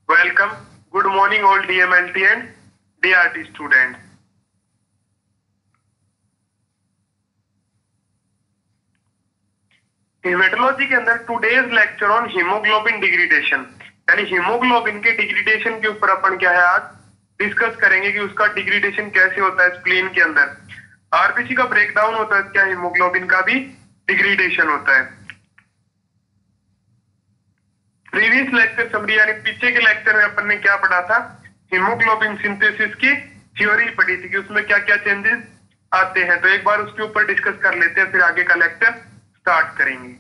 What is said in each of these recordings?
Welcome. Good morning, all DMLT and DRT students. Haematology के अंदर today's lecture on haemoglobin degradation, यानी haemoglobin के degradation के ऊपर अपन क्या है आज डिस्कस करेंगे कि उसका डिग्रेडेशन कैसे होता है स्प्लीन के अंदर। आरबीसी का ब्रेकडाउन होता है, क्या हीमोग्लोबिन का भी डिग्रेडेशन होता है। प्रीवियस लेक्चर समरी यानी पीछे के लेक्चर में अपन ने क्या पढ़ा था, हीमोग्लोबिन सिंथेसिस की थ्योरी पढ़ी थी कि उसमें क्या क्या चेंजेस आते हैं। तो एक बार उसके ऊपर डिस्कस कर लेते हैं, फिर आगे का लेक्चर स्टार्ट करेंगे।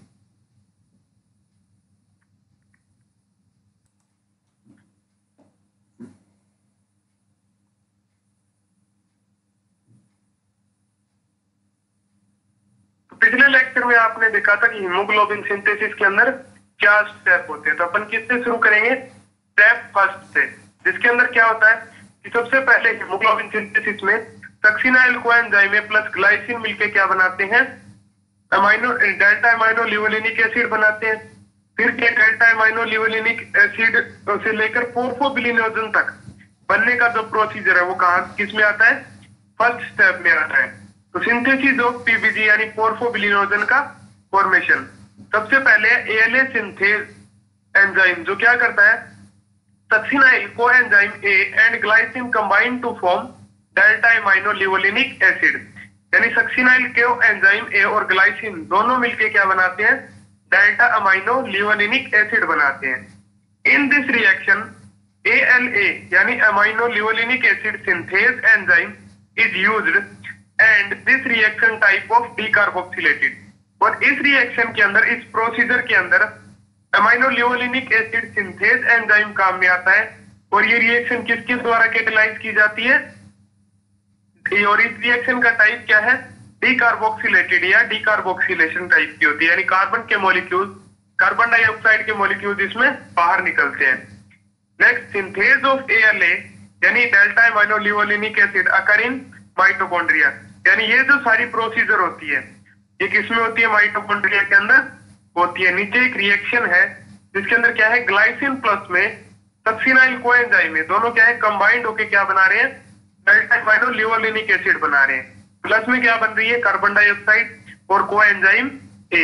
तो पिछले लेक्चर में आपने देखा था कि हीमोग्लोबिन सिंथेसिस के अंदर क्या स्टेप होते हैं। तो अपन किससे शुरू करेंगे, स्टेप फर्स्ट से, जिसके अंदर क्या होता है कि सबसे पहले हीमोग्लोबिन सिंथेसिस में सक्सिनाइल कोएंजाइम प्लस ग्लाइसिन मिलके क्या बनाते हैं, amino delta amino levulinic acid बनाते हैं। फिर क्या डेल्टा अमाइनो लिवोलिनिक एसिड से लेकर पोर्फोबिलिनोजन तक बनने का जो प्रोसीजर है वो कहां किस में आता है, फर्स्ट स्टेप में आता है। तो सिंथेसिस ऑफ पीबीजी यानी पोर्फोबिलिनोजन का फॉर्मेशन। सबसे पहले एएलए सिंथेज एंजाइम जो क्या करता है, succinyl coenzyme A and glycine combine to form delta amino levulinic acid, यानी सक्सिनाइल को एंजाइम ए और ग्लाइसिन दोनों मिलके क्या बनाते हैं, डेल्टा अमाइनो लिवोलिनिक एसिड बनाते हैं। इन दिस रिएक्शन ALA यानी amino levulinic acid synthase enzyme is used and this reaction type of decarboxylated. और इस रिएक्शन के अंदर, इस प्रोसीजर के अंदर amino levulinic acid synthase enzyme काम में आता है। और ये रिएक्शन किसके द्वारा कैटेलाइज की जाती है, और इस रिएक्शन का टाइप क्या है, डीकार्बोक्सिलेटेड या डीकार्बोक्सिलेशन टाइप की होती है, यानी कार्बन के मॉलिक्यूल, कार्बन डाइऑक्साइड के मॉलिक्यूल इसमें बाहर निकलते हैं। नेक्स्ट, सिंथेज ऑफ ALA यानी delta amino levulinic acid occur in mitochondria, यानी ये जो सारी प्रोसीजर होती है ये किसमें होती है, माइटोकॉन्ड्रिया के अंदर होती है। नीचे एक रिएक्शन है जिसके अंदर क्या है, ग्लाइसिन प्लस में सक्सिनाइल कोएंजाइम में दोनों क्या है कंबाइंड होके क्या बना रहे हैं, डेल्टा अमाइनो लिवोलिनिक एसिड बना रहे हैं। प्लस में क्या बन रही है, कार्बन डाइऑक्साइड और कोएंजाइम ए।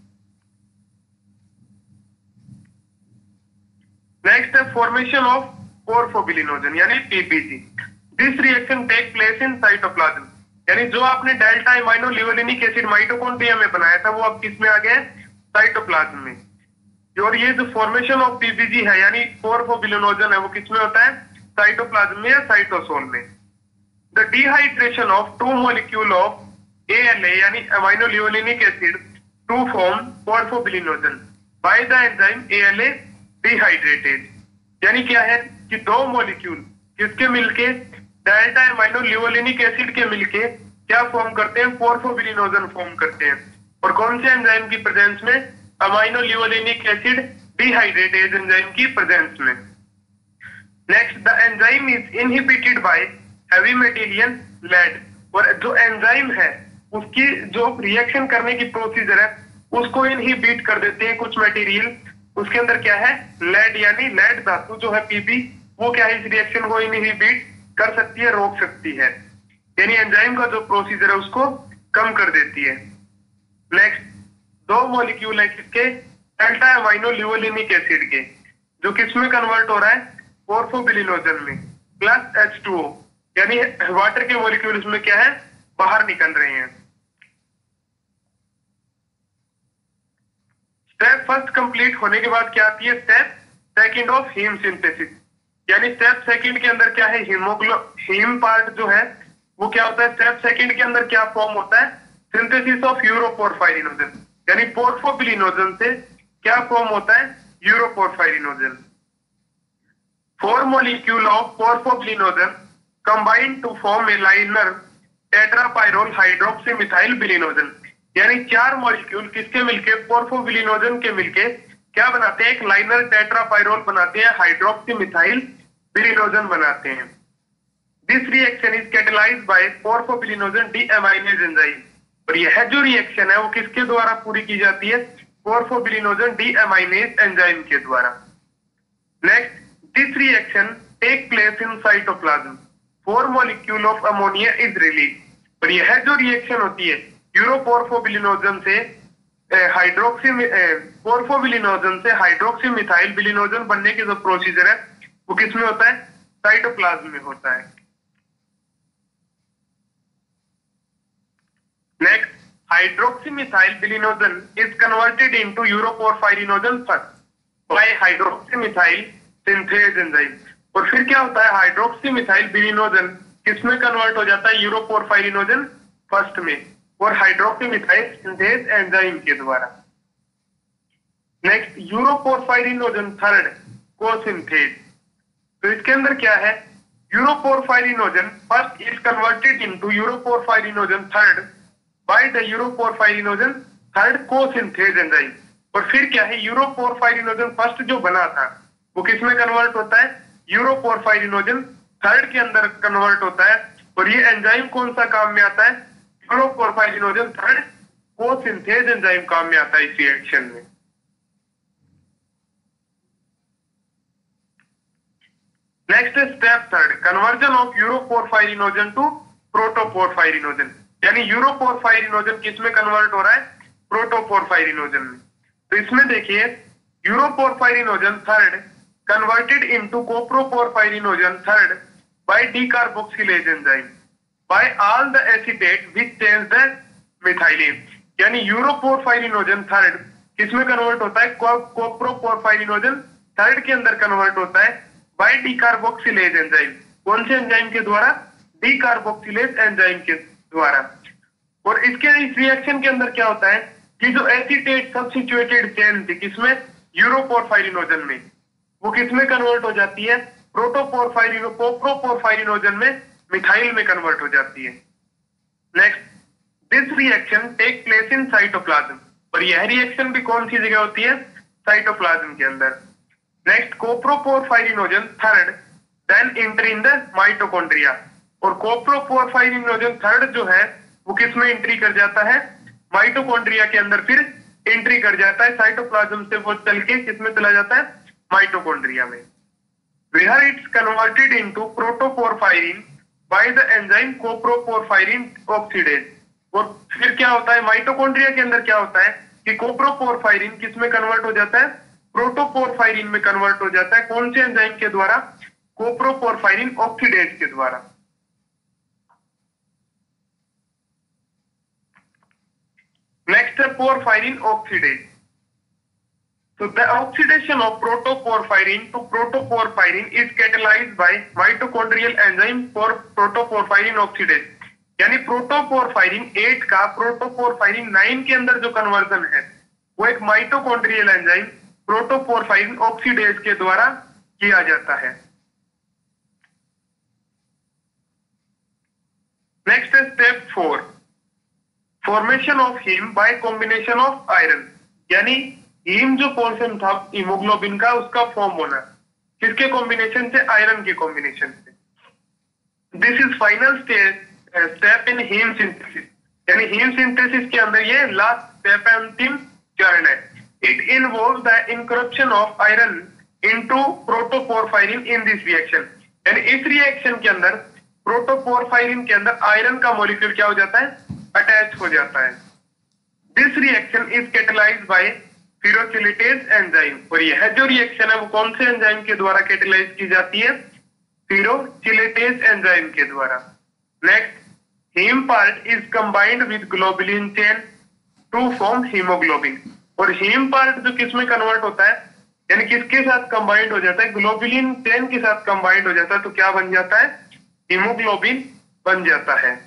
नेक्स्ट है फॉर्मेशन ऑफ पोर्फोबिलिनोजन यानी PPG. This reaction take place in cytoplasm, यानी जो आपने delta amino levulinic acid mitochondria में बनाया था वो अब किस में आ गया, साइटोप्लाज्म में। और ये जो फॉर्मेशन ऑफ पीपीजी है यानी पोर्फोबिलिनोजन है वो किस में होता है, साइटोप्लाज्म में या साइटोसोल में। The dehydration of two molecule of ALA यानी amino levulinic acid to form porphobilinogen by the enzyme ALA dehydrated, यानी क्या है कि दो मॉलिक्यूल किसके मिलके, डेल्टा अमाइनो लिवोलिनिक एसिड के मिलके क्या फॉर्म करते हैं, पोर्फोबिलिनोजन फॉर्म करते हैं। और कौन से एंजाइम की प्रेजेंस में, amino levulinic acid dehydratase enzyme की प्रेजेंस में। Next, the enzyme is inhibited by heavy material lead, और जो एंजाइम है उसकी जो रिएक्शन करने की प्रोसीजर है उसको इनहिबिट कर देते हैं कुछ मटेरियल। उसके अंदर क्या है, लेड, यानी लेड धातु जो है पीपी वो क्या है इस रिएक्शन को इनहिबिट कर सकती है, रोक सकती है, यानी एंजाइम का जो प्रोसीजर है उसको कम कर देती है। नेक्स्ट, दो मॉलिक्यूल है किसके, डेल्टा अमाइनो लिवोलिनिक एसिड के, जो किसमें कन्वर्ट हो रहा है, पोर्फोबिलिनोजन में, प्लस H2O, यानी वाटर के मॉलिक्यूल इसमें क्या है, बाहर निकल रहे हैं। स्टेप फर्स्ट कंप्लीट होने के बाद क्या आती है, step second of haem synthesis, यानी स्टेप सेकंड के अंदर क्या है, हीम पार्ट जो है वो क्या होता है, स्टेप सेकंड के अंदर क्या फॉर्म होता है, सिंथेसिस ऑफ यूरोपोरफायरिनोजन, यानी पोर्फोबिलिनोजन से क्या फॉर्म होता है, यूरोपोरफायरिनोजन। 4 molecule of porphobilinogen combine to form a liner tetrapyrrole hydroxymethyl bilinogen, यानी 4 मॉलिक्यूल किसके मिलके, पोर्फोबिलिनोजन के मिलके क्या बनाते हैं, एक लाइनर टेट्रापायरोल बनाते हैं, हाइड्रोक्सीमिथाइल बिलिनोजन बनाते हैं। This reaction is catalysed by porphobilinogen deaminase enzyme, और यह जो रिएक्शन है वो किसके द्वारा पूरी की जाती है, पोर्फोबिलिनोजन डीएमाइनेज एंजाइम के द्वारा। Next, this reaction take place in cytoplasm, 4 molecule of ammonia is release. और यह जो रिएक्शन होती है यूरोपोर्फोबिलिनोजन से हाइड्रोक्सी मिथाइल बिलिनोजन बनने की जो प्रोसीजर है वो किसमें होता है? साइटोप्लाज्म में होता है। Next, hydroxy methyl bilinogen is converted into uroporphyrinogen first by hydroxy methyl synthase enzyme. और फिर क्या होता है? हाइड्रोक्सी मिथाइल बिलिनोजन किसमें कन्वर्ट हो जाता है? यूरोपोरफाइरिनोजन फर्स्ट में, और हाइड्रोक्सी मिथाइल सिंथेज एंजाइम के द्वारा। Next, uroporphyrinogen third cosynthase. तो इसके अंदर क्या है? Uroporphyrinogen first is converted into uroporphyrinogen third by the uroporphyrinogen third cosynthase enzyme. और फिर क्या है? यूरोपोरफाइरिनोजन फर्स्ट जो बना था वो किसमें कन्वर्ट होता है? यूरोपोरफाइरिनोजन थर्ड के अंदर कन्वर्ट होता है। और ये एंजाइम कौन सा काम में आता है? Uroporphyrinogen third cosynthase enzyme काम में आता है इस रिएक्शन में। Next step third, conversion of uroporphyrinogen to protoporphyrinogen. यानी यूरोपोरफाइरिनोजन किसमें कन्वर्ट हो रहा है? प्रोटोपोरफाइरिनोजन में। तो इसमें देखिए, uroporphyrinogen third converted into coproporphyrinogen third by decarboxylase enzyme by all the acetate which change the methylene. यानी यूरोपोरफाइरिनोजन थर्ड किसमें कन्वर्ट होता है? कोप्रोपोरफाइरिनोजन थर्ड के अंदर कन्वर्ट होता है बाय डीकार्बोक्सिलेज एंजाइम। कौन से एंजाइम के द्वारा? डीकार्बोक्सिलेज एंजाइम के द्वारा। और इसके इस रिएक्शन के अंदर क्या होता है कि जो एसिटेट सब्स्टिट्यूटेड चेन थी किसमें? यूरोपोरफाइरिनोजन में, वो किसमें कन्वर्ट हो जाती है? कोप्रोपोरफाइरिनोजन में, मिथाइल में कन्वर्ट हो जाती है। Next, this reaction take place in cytoplasm. और यह रिएक्शन भी कौन सी जगह होती है? साइटोप्लाज्म के अंदर। Next, coproporphyrinogen third then enter in the mitochondria. और कोप्रोपोरफाइरिनोजन थर्ड जो है वो किसमें एंट्री कर जाता है? माइटोकॉन्ड्रिया के अंदर फिर एंट्री कर जाता है। साइटोप्लाज्म से वो चल के किसमें चला जाता है? माइटोकॉन्ड्रिया में। Where it's converted into protoporphyrin by the enzyme coproporphyrin oxidase। और फिर क्या होता है? माइटोकॉन्ड्रिया के अंदर क्या होता है कि कोप्रोपोरफाइरिन किसमें कन्वर्ट हो जाता है? प्रोटोपोरफाइरिन में कन्वर्ट हो जाता है। कौन से एंजाइम के द्वारा? कोप्रोपोरफाइरिन ऑक्सीडेज के द्वारा। नेक्स्ट है porphyrin oxidase. So the oxidation of protoporphyrin to protoporphyrin is catalyzed by mitochondrial enzyme for protoporphyrin oxidase। यानी प्रोटोपोरफाइरिन 8 का प्रोटोपोरफाइरिन 9 के अंदर जो कन्वर्जन है वो एक माइटोकॉन्ड्रियल एंजाइम प्रोटोपोरफाइरिन ऑक्सीडेज के द्वारा किया जाता है। नेक्स्ट है step 4, formation of haem by combination of iron. यानी हीम जो पोर्शन था हीमोग्लोबिन का उसका फॉर्म होना किसके कॉम्बिनेशन से? आयरन के कॉम्बिनेशन से। This is final step in haem synthesis. यानी हीम सिंथेसिस के अंदर ये लास्ट स्टेप है, अंतिम चरण है। It involves the incorporation of iron into protoporphyrin in this reaction. यानी इस रिएक्शन के अंदर प्रोटोपोरफाइरिन के अंदर आयरन का मॉलिक्यूल क्या हो जाता है? अटैच हो जाता है। This reaction is catalysed by ferrochelatase enzyme. और यह जो रिएक्शन है वो कौन से एंजाइम के द्वारा कैटेलाइज की जाती है? फिरोचिलेटेज एंजाइम के द्वारा। Next, haem part is combined with globulin chain to form haemoglobin. और हीम पार्ट जो किसमें कन्वर्ट होता है? यानी किसके साथ कंबाइंड हो जाता है? ग्लोबुलिन चेन के साथ कंबाइंड हो जाता है। तो क्या बन जाता है? हीमोग्लोबिन बन जाता है।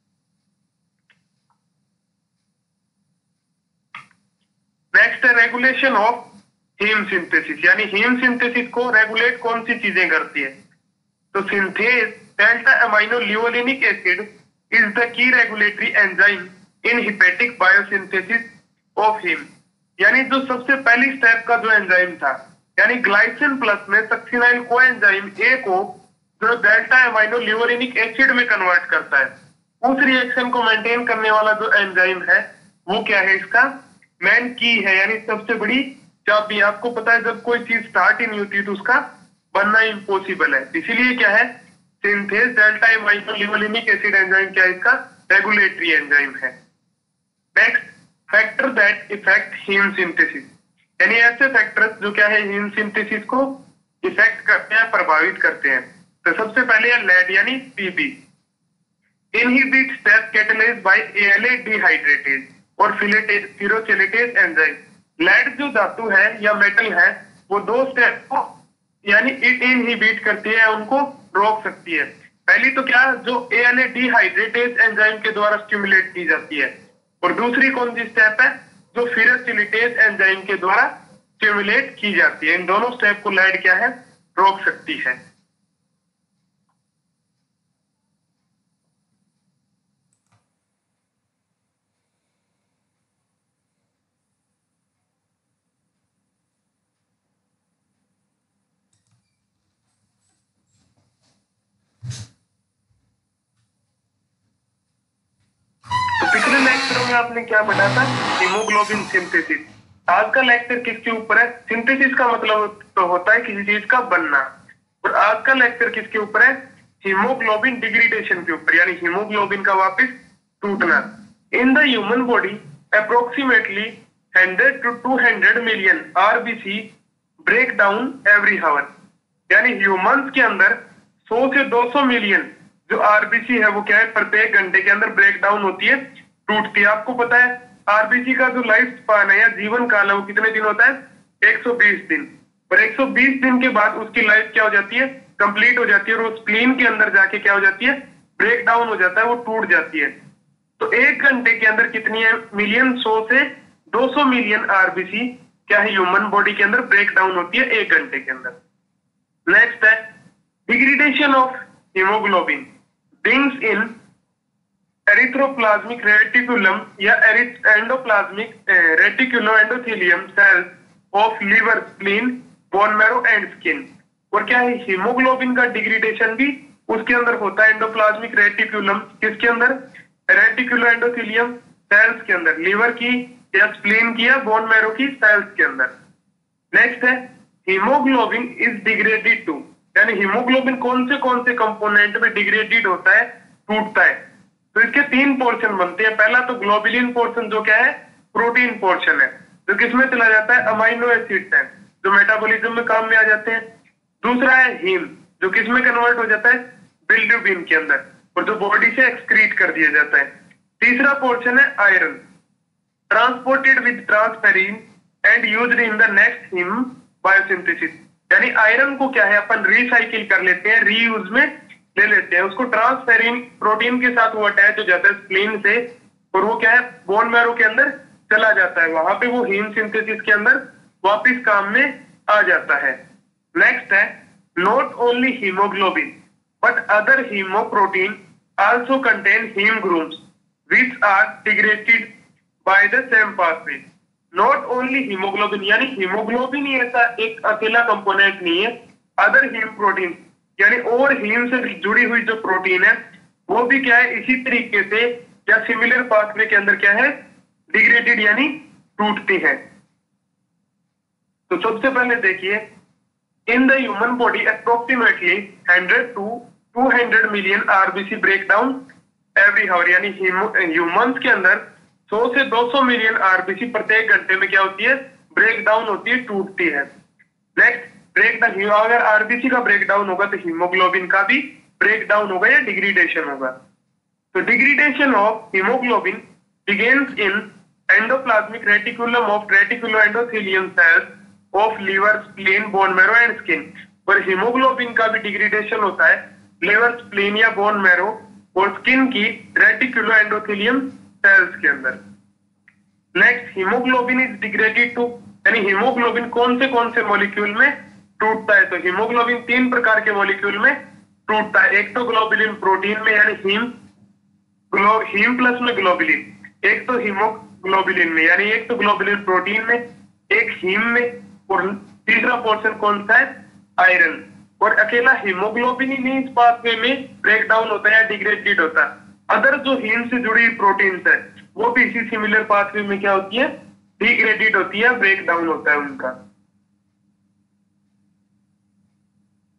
नेक्स्ट है रेगुलेशन ऑफ हीम सिंथेसिस। यानी हीम सिंथेसिस को रेगुलेट कौन सी चीजें करती है? तो synthase delta amino levulinic acid is the key regulatory enzyme in hepatic biosynthesis of haem. यानी जो सबसे पहली स्टेप का जो एंजाइम था, यानी ग्लाइसिन प्लस में सक्सिनाइल कोएंजाइम ए को जो डेल्टा अमाइनो लियोलिनिक एसिड में कन्वर्ट करता है, उस रिएक्शन को मेंटेन करने वाला जो एंजाइम है वो क्या है? इसका मेन की है, यानी सबसे बड़ी चाबी। आपको पता है जब कोई चीज स्टार्ट ही नहीं होती तो उसका बनना इम्पॉसिबल है। इसीलिए क्या है, synthase delta amino levulinic acid enzyme क्या है, इसका रेगुलेटरी एंजाइम है। Next, factor that affect haem synthesis, यानी ऐसे फैक्टर्स जो क्या है हीम सिंथेसिस को इफेक्ट करते हैं, प्रभावित करते हैं। तो सबसे पहले है लेड यानी PB, inhibit step catalysed by ALA dehydratase और फिरोचिलेटेज एंजाइम। लेड जो धातु है या मेटल है, वो दो स्टेप को यानी इनहिबिट करती है, उनको रोक सकती है। पहली तो क्या, जो ALA डिहाइड्रेटेज एंजाइम के द्वारा स्टिमुलेट की जाती है, और दूसरी कौन सी स्टेप है, जो फिरोचिलेटेज एंजाइम के द्वारा स्टिमुलेट की जाती है। इन दोनों स्टेप को लेड क्या है, रोक सकती है। तो पिछले लेक्चर में आपने क्या पढ़ा था, हीमोग्लोबिन सिंथेसिस। आज का लेक्चर किसके ऊपर है, सिंथेसिस का मतलब तो होता है किसी चीज का बनना, और आज का लेक्चर किसके ऊपर है, हीमोग्लोबिन डिग्रेडेशन के ऊपर, यानी हीमोग्लोबिन का वापस टूटना। In the human body approximately 100 to 200 million RBC break down every hour, यानी ह्यूमंस के अंदर 100 से 200 मिलियन जो RBC है वो क्या है, प्रत्येक घंटे के अंदर ब्रेक डाउन होती है, टूटती है। आपको पता है RBC का जो लाइफ स्पान है या जीवन काल है वो कितने दिन होता है, 120 दिन। और 120 दिन के बाद उसकी लाइफ क्या हो जाती है, कंप्लीट हो जाती है, और वो स्प्लीन के अंदर जाके क्या हो जाती है, ब्रेक डाउन हो जाता है, वो टूट जाती है। तो एक घंटे के अंदर कितनी है मिलियन, 100 से 200 मिलियन RBC क्या है ह्यूमन बॉडी के अंदर ब्रेक डाउन होती है एक घंटे के अंदर। नेक्स्ट है degradation of haemoglobin brings in erythroplasmic reticulum या endoplasmic reticuloendothelium cells of liver, spleen, bone marrow and skin. और क्या है, हीमोग्लोबिन का डिग्रेडेशन भी उसके अंदर होता है, एंडोप्लाज्मिक रेटिकुलम किसके अंदर, रेटिकुलोएंडोथेलियम सेल्स के अंदर, लिवर की या स्प्लीन की या बोन मैरो की सेल्स के अंदर। नेक्स्ट है हीमोग्लोबिन इज डिग्रेडेड टू, यानी हीमोग्लोबिन कौन से कंपोनेंट में डिग्रेडेड होता है, टूटता है। तो इसके 3 पोर्शन बनते हैं। पहला तो ग्लोबुलिन पोर्शन जो क्या है, प्रोटीन पोर्शन है, जो किसमें चला जाता है, अमाइनो एसिड्स हैं जो मेटाबॉलिज्म में काम में आ जाते हैं। दूसरा है हीम, जो किसमें कन्वर्ट हो जाता है, बिलिरुबिन के अंदर, और जो बॉडी से एक्सक्रीट कर दिया जाता है। तीसरा पोर्शन है iron, transported with transferrin and used in the next haem biosynthesis, यानी आयरन को क्या है अपन रिसाइकिल कर लेते हैं, रीयूज में ले लेते हैं, उसको ट्रांसफेरिन प्रोटीन के साथ वो अटैच हो जाता है स्प्लीन से, और वो क्या है बोन मैरो के अंदर चला जाता है, वहां पे वो हीम सिंथेसिस के अंदर वापिस काम में आ जाता है। नेक्स्ट है not only haemoglobin but other haemoprotein also contain haem groups which are degraded by the same pathway. Not only haemoglobin, यानी हीमोग्लोबिन ही ऐसा एक अकेला कंपोनेंट नहीं है, अदर हीम प्रोटीन यानी और हीम से जुड़ी हुई जो प्रोटीन है वो भी क्या है इसी तरीके से या सिमिलर पाथवे के अंदर क्या है, डिग्रेडेड यानी टूटती है। तो सबसे पहले देखिए, in the human body approximately 100 to 200 million RBC break down every hour, यानी ह्यूमंस के अंदर 100 से 200 मिलियन RBC प्रत्येक घंटे में क्या होती है, ब्रेक डाउन होती है, टूटती है। नेक्स्ट ब्रेक डाउन, अगर RBC का ब्रेक डाउन होगा तो हीमोग्लोबिन का भी ब्रेक डाउन होगा या डिग्रेडेशन होगा। तो degradation of haemoglobin begins in endoplasmic reticulum of reticuloendothelium cells of liver, spleen, bone marrow and skin. पर हीमोग्लोबिन का भी डिग्रेडेशन होता है लिवर, स्प्लीन या बोन मैरो और स्किन की रेटिकुलोएंडोथेलियम सेल्स के अंदर। Next haemoglobin is degraded to, यानी हीमोग्लोबिन कौन से मॉलिक्यूल में टूटता है। तो हीमोग्लोबिन 3 प्रकार के मॉलिक्यूल में टूटता है। एक तो ग्लोबुलिन प्रोटीन में यानी हीम प्लस में ग्लोबुलिन, एक तो हीमोग्लोबुलिन में यानी एक तो ग्लोबुलिन प्रोटीन में, एक हीम में, और तीसरा पोर्शन कौन सा है, आयरन। और अकेला हीमोग्लोबिन ही नहीं इस पाथवे में ब्रेक डाउन होता है या डिग्रेडेड होता है, अदर जो हीम से जुड़ी प्रोटीन्स है वो भी इसी सिमिलर पाथवे में क्या होती है, डिग्रेडेड होती है, ब्रेक डाउन होता है उनका।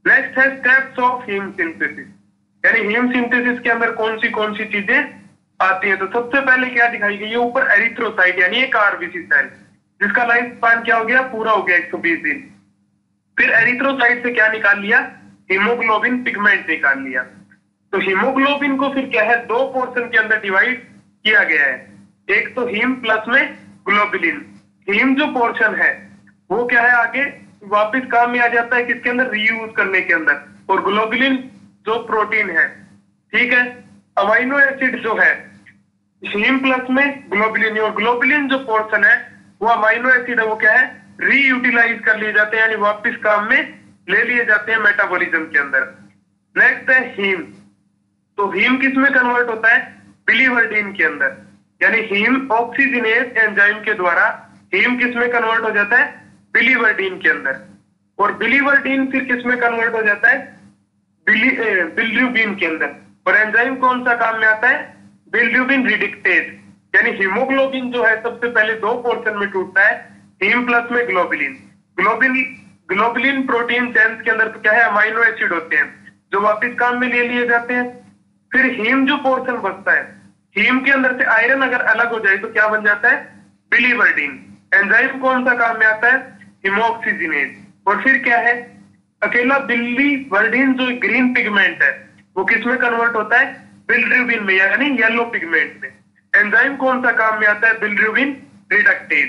नेक्स्ट है स्टेप्स ऑफ हीम सिंथेसिस, यानी हीम सिंथेसिस के अंदर कौन सी चीजें आती हैं। तो सबसे पहले क्या दिखाई गई है ऊपर, एरिथ्रोसाइट यानी एक आरबीसी सेल जिसका लाइफ स्पैन क्या हो गया, पूरा हो गया 120 दिन। फिर एरिथ्रोसाइट से क्या निकाल लिया, हीमोग्लोबिन पिगमेंट निकाल लिया। तो हीमोग्लोबिन को फिर क्या है, दो पोर्शन के अंदर डिवाइड किया गया है, एक तो हीम प्लस में ग्लोबुलिन। हीम जो पोर्शन है वो क्या है, आगे वापस काम में आ जाता है किसके अंदर, रीयूज करने के अंदर। और ग्लोबुलिन जो प्रोटीन है, ठीक है, अमाइनो एसिड जो है हीम प्लस में ग्लोबुलिन, और ग्लोबुलिन जो पोर्शन है वो अमाइनो एसिड है, वो क्या है, रीयूटिलाइज कर लिए जाते हैं, यानी वापस काम में ले लिए जाते हैं मेटाबॉलिज्म के अंदर। नेक्स्ट है हीम। तो हीम किस में कन्वर्ट होता है, बिलीवर्डिन के अंदर, यानी हीम ऑक्सीजनेज एंजाइम के द्वारा हीम किस में कन्वर्ट हो जाता है, बिलीवर्डिन के अंदर। और बिलीवर्डिन फिर किस में कन्वर्ट हो जाता है, बिल्रुबिन के अंदर। और एंजाइम कौन सा काम में आता है, बिल्रुबिन रिडक्टेज, यानी हीमोग्लोबिन जो है सबसे पहले दो पोर्शन में टूटता है, हीम प्लस में ग्लोबुलिन। ग्लोबुलिन प्रोटीन चेन्स के अंदर तो क्या है, अमाइनो एसिड होते हैं जो वापस काम में ले लिए जाते हैं। फिर हीम जो पोर्शन बचता है, हीम के अंदर से आयरन अगर अलग हो जाए तो क्या बन जाता है, बिलीवर्डिन। एंजाइम कौन सा काम में आता है, हीमोक्सीजिनेज। और फिर क्या है, अकेला बिलीवर्डिन जो ग्रीन पिगमेंट है वो किस में कन्वर्ट होता है, बिल्रुबिन में, यानी येलो पिगमेंट में। एंजाइम कौन सा काम में आता है, बिल्रुबिन रिडक्टेज।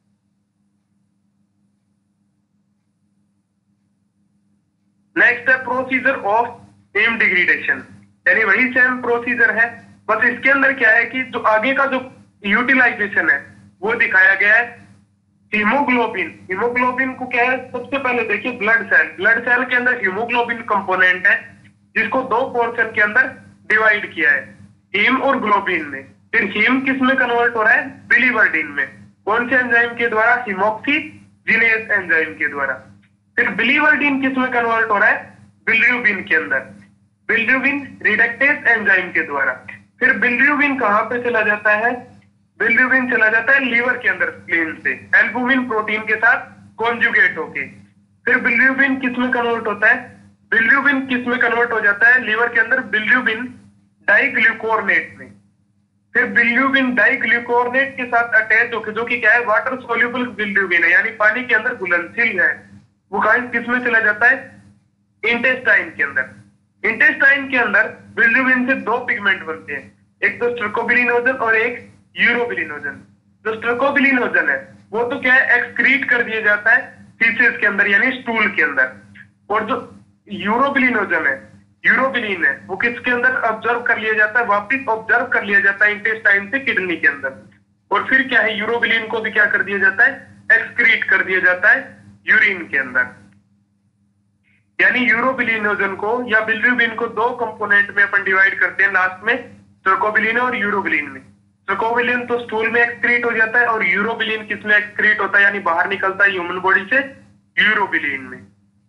नेक्स्ट है प्रोसीजर ऑफ हीम डिग्रेडेशन, यानी वही सेम प्रोसीजर है, बस इसके अंदर क्या है कि जो आगे का जो यूटिलाइजेशन है वो दिखाया गया है। हीमोग्लोबिन को क्या है, सबसे पहले देखिए ब्लड सेल के अंदर हीमोग्लोबिन कंपोनेंट है जिसको दो पोर्शन के अंदर डिवाइड किया है, हीम और ग्लोबिन में। फिर हीम किस में कन्वर्ट हो रहा है, बिलीवर्डिन में। कौन से एंजाइम के द्वारा, हीमोक्सीजिनेज एंजाइम के द्वारा। फिर बिलीवर्डिन किस में कन्वर्ट हो रहा है, बिल्रुबिन के अंदर, बिल्रुबिन रिडक्टेज एंजाइम के द्वारा। फिर बिल्रुबिन कहां पे चला जाता है, बिल्रुबिन चला जाता है लीवर के अंदर स्प्लीन से एल्बुमिन प्रोटीन के साथ कॉन्जुगेट होके। फिर बिल्रुबिन किस में कन्वर्ट होता है, बिल्रुबिन किस में कन्वर्ट हो जाता है, लीवर के अंदर बिल्रुबिन डाइग्लूकोरनेट में। फिर बिल्रुबिन डाइग्लूकोरनेट के साथ अटैच होकर, जो कि क्या है, वाटर सोल्यूबल बिल्रुबिन है, यानी पानी के अंदर घुलनशील है, वो किस में चला जाता है, इंटेस्टाइन के अंदर। इंटेस्टाइन के अंदर बिल्रुबिन से दो पिगमेंट बनते हैं, एक तो स्ट्रकोबिलिनोजन और एक यूरोबिलिनोजन। जो स्ट्रकोबिलिनोजन है वो तो क्या है, एक्सक्रीट कर दिया जाता है फीसेस के अंदर, यानी स्टूल के अंदर। और जो यूरोबिलिनोजन है, यूरोबिलिन है, वो किसके अंदर ऑब्जर्व कर लिया जाता है, वापिस ऑब्जर्व कर लिया जाता है इंटेस्टाइन से किडनी के अंदर। और फिर क्या है, यूरोबिलिन को भी क्या कर दिया जाता है, एक्सक्रीट कर दिया जाता है यूरिन के अंदर। यानी यूरोबिलिनोजन को या बिल्रुबिन को दो कंपोनेंट में अपन डिवाइड करते हैं लास्ट में, स्ट्रकोबिलिन और यूरोबिलिन में। स्ट्रकोबिलिन तो स्टूल में एक्सक्रीट हो जाता है और यूरोबिलिन किस में एक्सक्रीट होता है, यानी बाहर निकलता है ह्यूमन बॉडी से, यूरोबिलिन में।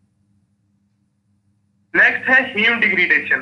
नेक्स्ट है हीम डिग्रेडेशन।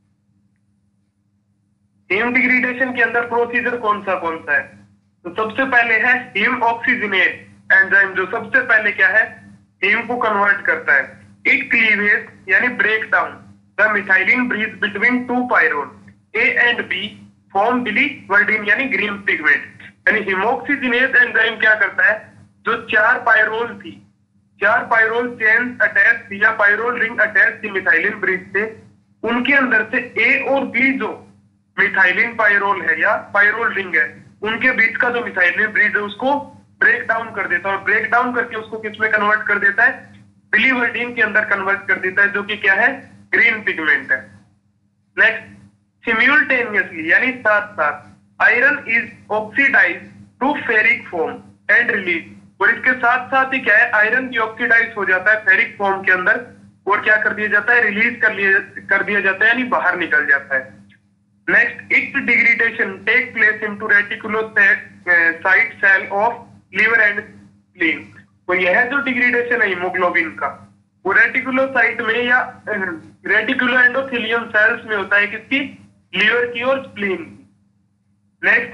हीम डिग्रेडेशन के अंदर प्रोसीजर कौन सा है, तो सबसे पहले है हीम ऑक्सीजनेज एंजाइम, जो सबसे पहले क्या है, हीम को कन्वर्ट करता है। इट क्लीवेज यानी break down the methylene bridge between two pyrrole A and B form biliverdin यानी ग्रीन पिगमेंट। यानी हीमोक्सीजिनेज एंजाइम क्या करता है, जो चार पायरोल चेन अटैच थी या पायरोल रिंग अटैच थी मिथाइलिन ब्रिज से, उनके अंदर से ए और बी जो मिथाइलिन पायरोल है या पायरोल रिंग है, उनके बीच का जो मिथाइलिन ब्रिज है उसको ब्रेक डाउन कर देता है, और ब्रेक डाउन करके उसको किसमें कन्वर्ट कर देता है, बिलीवर्डिन के अंदर कन्वर्ट कर देता है, जो कि क्या है, ग्रीन पिगमेंट है। नेक्स्ट, सिम्युलटेनियसली यानी साथ साथ iron is oxidised to ferric form and release, और इसके साथ साथ ही क्या है, आयरन भी ऑक्सीडाइज हो जाता है फेरिक फॉर्म के अंदर, और क्या कर दिया जाता है, रिलीज कर दिया जाता है, यानी बाहर निकल जाता है। Next, its degradation take place into reticulocyte cell of liver and spleen. तो यह जो डिग्रेडेशन है हीमोग्लोबिन का, वो रेटिकुलोसाइट में या रेटिकुलो एंडोथेलियम सेल्स में होता है, किसकी, लीवर की और स्प्लीन की। Next,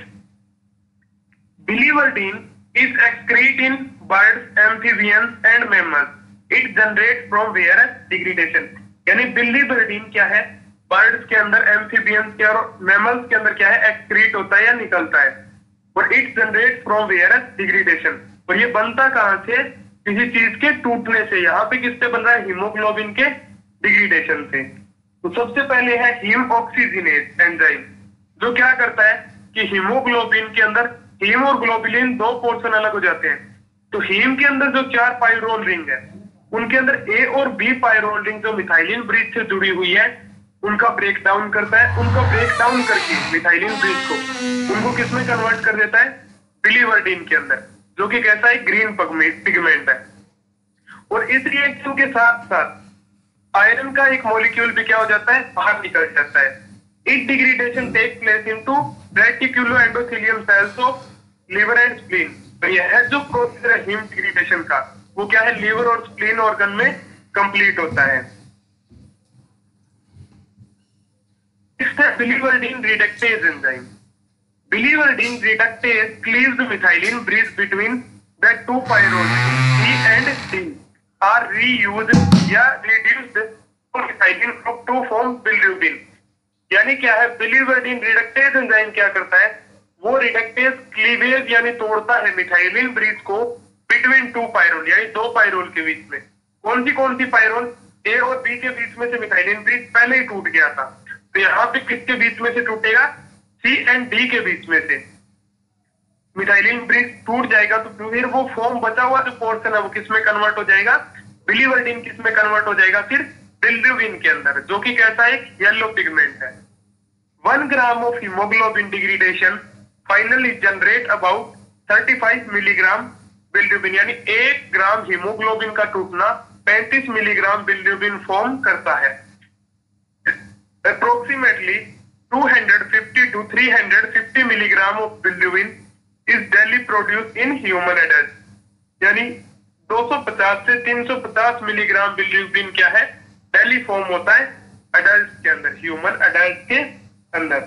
biliverdin is excrete in birds, amphibians and mammals it generate from where degradation, यानी बिलीवर्डिन क्या है, बर्ड्स के अंदर, एम्फीबियंस के और मैमल्स के अंदर क्या है, एक्सक्रीट होता है या निकलता है। और it generate from where degradation, और ये बनता कहां से, किसी चीज के टूटने से। यहाँ पे किससे बन रहा है, हीमोग्लोबिन के डिग्रेडेशन से। तो सबसे पहले है हीम ऑक्सीजनेज एंजाइम, जो क्या करता है कि हीमोग्लोबिन के अंदर हीम और ग्लोबुलिन दो पोर्शन अलग हो जाते हैं। तो हीम के अंदर जो 4 पायरोल रिंग है, उनके अंदर ए और बी पायरोल रिंग जो मिथाइलिन ब्रिज से जुड़ी हुई है, उनका ब्रेक डाउन करता है। उनका ब्रेक डाउन करके मिथाइलिन ब्रिज को उनको किसमें कन्वर्ट कर देता है, बिलीवर्डिन के अंदर, जो कि कैसा है, ग्रीन पिगमेंट है। और इस रिएक्शन के साथ साथ आयरन का एक मॉलिक्यूल भी क्या हो जाता है, बाहर निकल जाता है। It degradation take place into reticuloendothelium cells of liver and spleen. तो यह जो प्रोसेस है हीम डिग्रेडेशन का, वो क्या है, लिवर और स्प्लीन ऑर्गन में कंप्लीट होता है। Biliverdin reductase enzyme, biliverdin reductase cleaves methylene bridge between the two pyroles C and D are reused या reduced to methylene group to form bilirubin। यानी क्या है, biliverdin reductase एंजाइम क्या करता है, वो रिडक्टेज क्लीवेज यानी तोड़ता है मिथाइलिन ब्रिज को बिटवीन टू पायरोल, यानी दो पायरोल के बीच में। कौन सी पायरोल, ए और बी के बीच में से मिथाइलिन ब्रिज पहले ही टूट गया था, तो यहाँ पे किसके बीच में से टूटेगा, सी एंड डी के बीच में से मिथाइलिन ब्रिज टूट जाएगा। तो फिर वो फॉर्म बचा हुआ जो पोर्शन है वो किसमें कन्वर्ट हो जाएगा, बिलीवर्डिन किसमें कन्वर्ट हो जाएगा, फिर बिलीरुबिन के अंदर, जो कि कैसा एक येलो पिगमेंट है। 1 gram of haemoglobin degradation finally generate about 35 milligram bilirubin, यानी 1 ग्राम हीमोग्लोबिन का टूटना 35 मिलीग्राम बिलीरुबिन फॉर्म करता है। Approximately 250 to 350 milligram of bilirubin is daily produced in human adults, यानी 250 से 350 मिलीग्राम बिलीरुबिन क्या है, डेली फॉर्म होता है अडल्ट के अंदर, ह्यूमन अडल्ट के अंदर।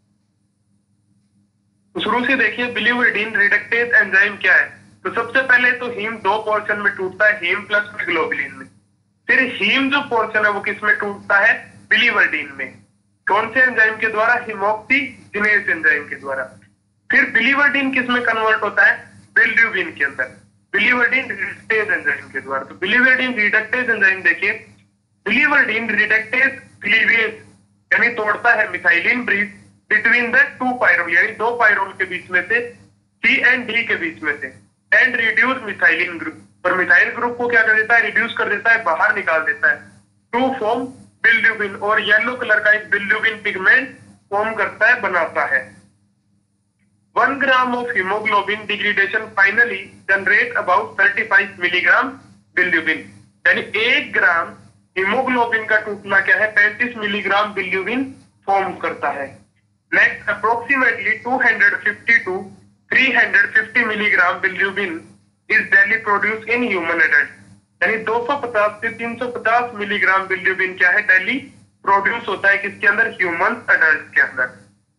तो शुरू से देखिए बिलीवर्डिन रिडक्टेज एंजाइम क्या है। तो सबसे पहले तो हीम दो पोर्शन में टूटता है, हीम प्लस ग्लोबुलिन में। फिर हीम जो पोर्शन है वो किसमें टूटता है, बिलीवर्डिन में। कौन से एंजाइम के द्वारा, हीमोक्सीजिनेज एंजाइम के द्वारा। फिर बिलीवर्डिन किसमें कन्वर्ट होता है, बिलीरुबिन के अंदर, बिलीवर्डिन रिडक्टेज एंजाइम के द्वारा। तो बिलीवर्डिन रिडक्टेज एंजाइम देखिए, बिलीवर्डिन रिडक्टेज क्लीवेज यानी तोड़ता है methylene bridge between the two pyrrole, यानी दो पायरोल के बीच में से, सी एंड डी के बीच में से, एंड रिड्यूस मिथाइलिन ग्रुप, और मिथाइल ग्रुप को क्या कर देता है, रिड्यूस कर देता है, बाहर निकाल देता है, टू फॉर्म बिलीरुबिन, और येलो कलर का एक बिलीरुबिन पिगमेंट फॉर्म करता है, बनाता है। 1 gram of haemoglobin degradation finally generate about 35 milligram bilirubin, यानी 1 ग्राम हीमोग्लोबिन का टूटना क्या है, 35 मिलीग्राम बिलीरुबिन फॉर्म करता है। Next, approximately 250 to 350 milligram bilirubin is daily produce in human adult, यानी 250 से 350 मिलीग्राम बिलीरुबिन क्या है, डेली प्रोड्यूस होता है किसके अंदर, ह्यूमन एडल्ट के अंदर।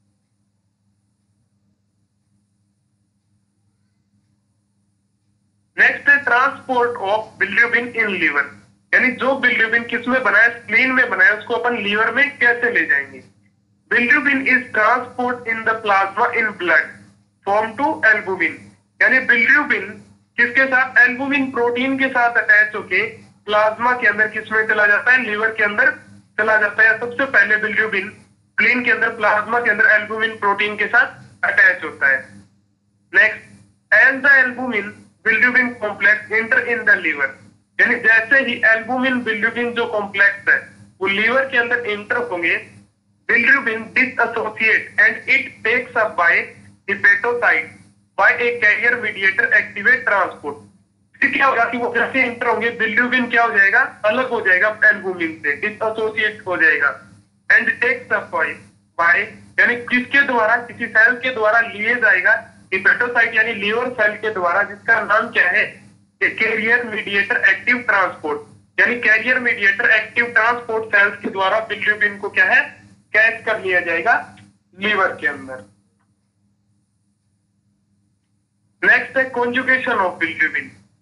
नेक्स्ट है transport of bilirubin in liver, यानी जो बिलीरुबिन किसमें बनाया, स्प्लीन में बनाया, उसको अपन लीवर में कैसे ले जाएंगे। Bilirubin is transport in the plasma in blood form to albumin, यानी बिलीरुबिन किसके साथ, एल्बुमिन प्रोटीन के साथ अटैच होके प्लाज्मा के अंदर किसमें चला जाता है, लीवर के अंदर चला जाता है। सबसे पहले बिलीरुबिन स्प्लीन के अंदर, प्लाज्मा के अंदर एल्बुमिन प्रोटीन के साथ अटैच होता है। Next, as the albumin bilirubin complex enter in the liver, यानी जैसे ही एल्बुमिन बिलीरुबिन जो कॉम्प्लेक्स है वो लीवर के अंदर एंटर होंगे, bilirubin dissociate and it takes up by hepatocyte by a carrier mediator activate transport. फिर क्या होगा कि वो जैसे एंटर होंगे, बिलीरुबिन क्या हो जाएगा, अलग हो जाएगा एल्बुमिन से, डिसएसोसिएट हो जाएगा, एंड टेक्स अप बाय यानी किसके द्वारा, किसी सेल के द्वारा लिए जाएगा, हेपेटोसाइट यानी लीवर सेल के द्वारा, जिसका नाम क्या है, कैरियर मीडिएटर एक्टिव ट्रांसपोर्ट, यानी carrier mediator active transport cells के द्वारा बिलीरुबिन को क्या है, कैच कर लिया जाएगा लीवर के अंदर। नेक्स्ट है कॉन्जुगेशन ऑफ बिलीरुबिन,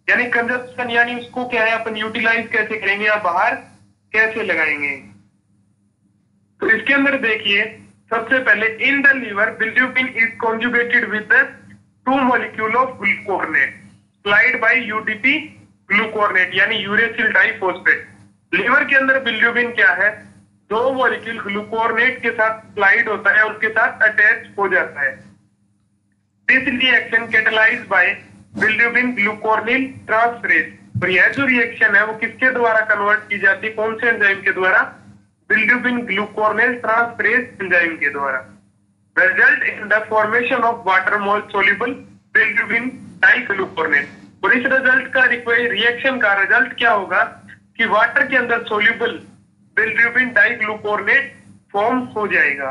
यानी कंजप्शन, यानी उसको क्या है अपन यूटिलाइज कैसे करेंगे या बाहर कैसे लगाएंगे। तो इसके अंदर देखिए सबसे पहले in the liver bilirubin is conjugated with the 2 molecule of glucuronate slide by UDP glucuronate यानी यूरेसिल डाइफॉस्फेट। लीवर के अंदर बिल्यूबिन क्या है, 2 मॉलिक्यूल ग्लूकोर्नेट के साथ स्लाइड होता है, उसके साथ अटैच हो जाता है। This reaction catalysed by bilirubin glucuronyl transferase. और यह जो रिएक्शन है वो किसके द्वारा कन्वर्ट की जाती है, कौन से एंजाइम के द्वारा, बिल्यूबिन ग्लूकोर्निल ट्रांसफरेज एंजाइम के द्वारा। Result in the formation of water mole soluble bilirubin diglucuronate. और इस रिजल्ट का रिएक्शन का रिजल्ट क्या होगा कि वाटर के अंदर सोल्यूबल बिल्यूबिन डाइग्लूकोर्नेट फॉर्म हो जाएगा।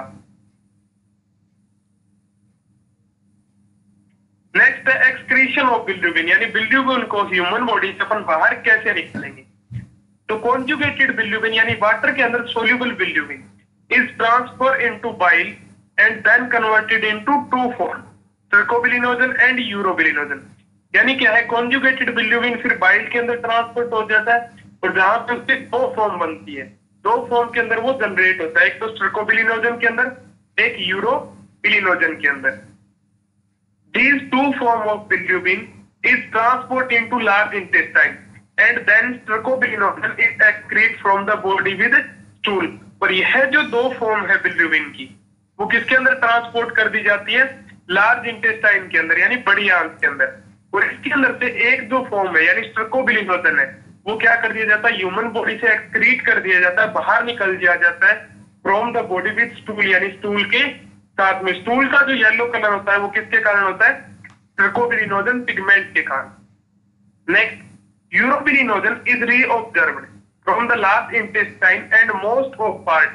नेक्स्ट है एक्सक्रीशन ऑफ बिल्यूबिन, यानी बिल्यूबिन को ह्यूमन बॉडी से अपन बाहर कैसे निकालेंगे। तो कॉन्जुगेटेड बिल्यूबिन यानी वाटर के अंदर soluble bilirubin is transfer into bile and then converted into 2 form, stercobilinogen and urobilinogen. यानी क्या है, कॉन्जुगेटेड बिल्यूबिन फिर बाइल के अंदर ट्रांसफर हो जाता है और जहां पे उसकी 2 फॉर्म बनती है, 2 फॉर्म के अंदर वो जनरेट होता है, एक तो ट्रकोबिलिनोजन के अंदर, एक यूरोबिलिनोजन के अंदर। These 2 forms of bilirubin is transported into large intestine and then streptobilinogen is excreted from the body with stool। और यह जो 2 फॉर्म है बिल्यूबिन की वो किसके अंदर ट्रांसपोर्ट कर दी जाती है, लार्ज इंटेस्टाइन के अंदर यानी बड़ी आंत के अंदर। और इसके अंदर से एक जो फॉर्म है यानी स्ट्रेकोबिलिनोजन है वो क्या कर दिया जाता है, ह्यूमन बॉडी से एक्सक्रीट कर दिया जाता है, बाहर निकल दिया जाता है from the body with stool, यानी स्टूल के साथ में। स्टूल का जो येलो कलर होता है वो किसके कारण होता है, ट्रकोबिलिनोजन पिगमेंट के कारण। Next, urobilinogen is reabsorbed from the last intestine and most of part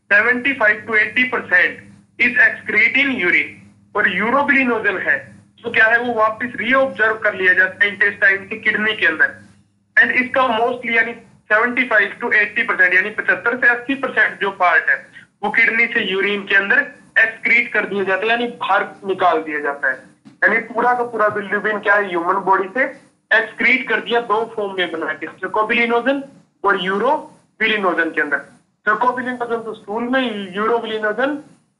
75 to 80% is excrete in urine. और यूरोबिलिनोजन है तो क्या है वो वापस रीऑब्जर्व कर लिया जाता है इंटेस्टाइन की किडनी के अंदर, एंड इसका मोस्टली यानी 75 to 80% यानी 75 से 80% जो पार्ट है वो किडनी से यूरिन के अंदर एक्सक्रीट कर दिया जाता है, यानी बाहर निकाल दिया जाता है। यानी पूरा का पूरा बिल्यूबिन क्या है, ह्यूमन बॉडी से एक्सक्रीट कर दिया 2 फॉर्म में बना के, ट्रकोबिलिनोजन और यूरोबिलिनोजन के अंदर। ट्रकोबिलिनोजन तो स्टूल में, यूरोबिलिनोजन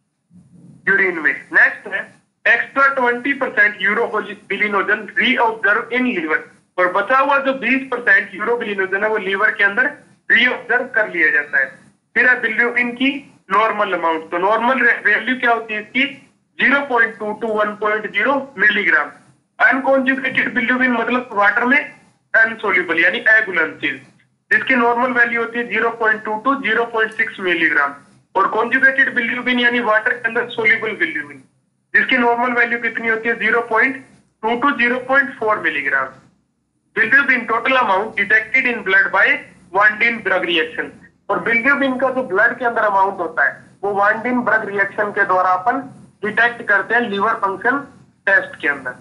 यूरिन में। नेक्स्ट है extra 20% urobilinogen reabsorb in liver. और बचा हुआ जो 20% यूरोबिलिनोजन है वो लीवर के अंदर रीऑब्जर्व कर लिया जाता है। फिर है बिल्यूबिन की नॉर्मल अमाउंट। तो नॉर्मल वैल्यू क्या होती है इसकी, 0.2 to 1.0 मिलीग्राम। अनकॉन्जुगेटेड बिल्यूबिन मतलब वाटर में अनसोल्यूबल यानी अघुलनशील, जिसकी नॉर्मल वैल्यू होती है 0.2 to 0.6 मिलीग्राम। और कॉन्जुगेटेड बिल्यूबिन यानी वाटर के अंदर सोल्यूबल बिल्यूबिन, जिसकी नॉर्मल वैल्यू कितनी होती है 0.2 to 0.4 milligram. Bilirubin total amount detected in blood by van den Bergh reaction. और बिल्यूबिन का जो ब्लड के अंदर अमाउंट होता है वो वान डिन ब्रग रिएक्शन के द्वारा अपन डिटेक्ट करते हैं लिवर फंक्शन टेस्ट के अंदर।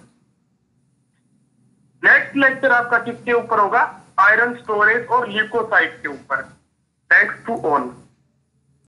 नेक्स्ट लेक्चर आपका किसके ऊपर होगा, आयरन स्टोरेज और ल्यूकोसाइट के ऊपर। Thanks to all.